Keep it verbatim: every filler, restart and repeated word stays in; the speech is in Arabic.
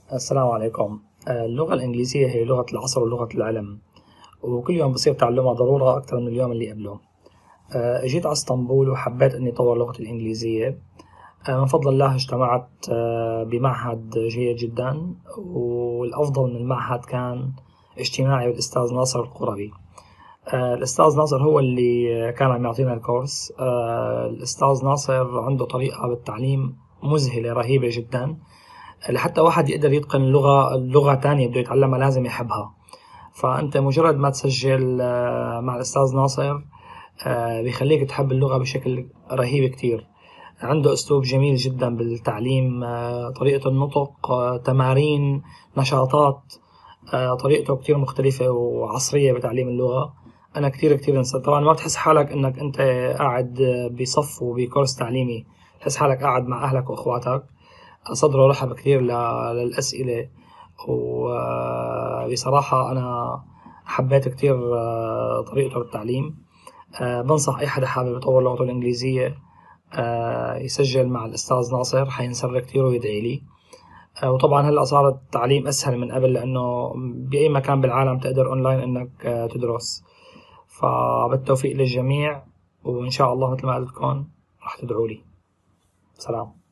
السلام عليكم. اللغة الإنجليزية هي لغة العصر ولغة العلم، وكل يوم بصير تعلمها ضرورة أكثر من اليوم اللي قبله. أجيت على اسطنبول وحبيت إني طور لغتي الإنجليزية. من فضل الله اجتمعت بمعهد جيد جدا، والأفضل من المعهد كان اجتماعي بالأستاذ ناصر القربي. الأستاذ ناصر هو اللي كان عم يعطينا الكورس. الأستاذ ناصر عنده طريقة بالتعليم مذهلة رهيبة جدا، لحتى واحد يقدر يتقن لغة لغة تانية بده يتعلمها لازم يحبها. فأنت مجرد ما تسجل مع الأستاذ ناصر بيخليك تحب اللغة بشكل رهيب كتير. عنده أسلوب جميل جدا بالتعليم، طريقة النطق، تمارين، نشاطات، طريقته كتير مختلفة وعصرية بتعليم اللغة. أنا كتير كتير انصدمت. طبعا ما بتحس حالك إنك أنت قاعد بصف وبكورس تعليمي، تحس حالك قاعد مع أهلك وأخواتك. صدره رحب كثير للأسئلة، وبصراحة أنا حبيت كثير طريقته بالتعليم. بنصح أي حدا حابب يطور لغته الإنجليزية يسجل مع الأستاذ ناصر، حينسر كثير ويدعي لي. وطبعا هلأ صار التعليم أسهل من قبل، لأنه بأي مكان بالعالم تقدر أونلاين إنك تدرس. فبالتوفيق للجميع، وإن شاء الله مثل ما قلت لكم رح تدعوا لي. سلام.